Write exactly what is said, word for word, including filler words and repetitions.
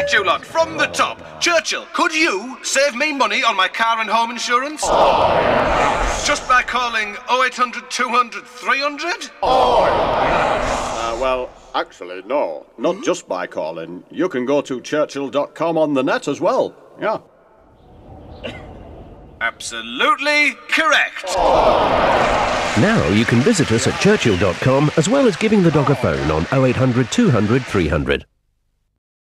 Right, you lot, from the top. Churchill, could you save me money on my car and home insurance? Just by calling oh eight hundred, two hundred, three hundred? Uh, well, actually, no. Not mm-hmm. just by calling. You can go to churchill dot com on the net as well. Yeah. Absolutely correct. Now you can visit us at churchill dot com as well as giving the dog a phone on oh eight hundred, two hundred, three hundred.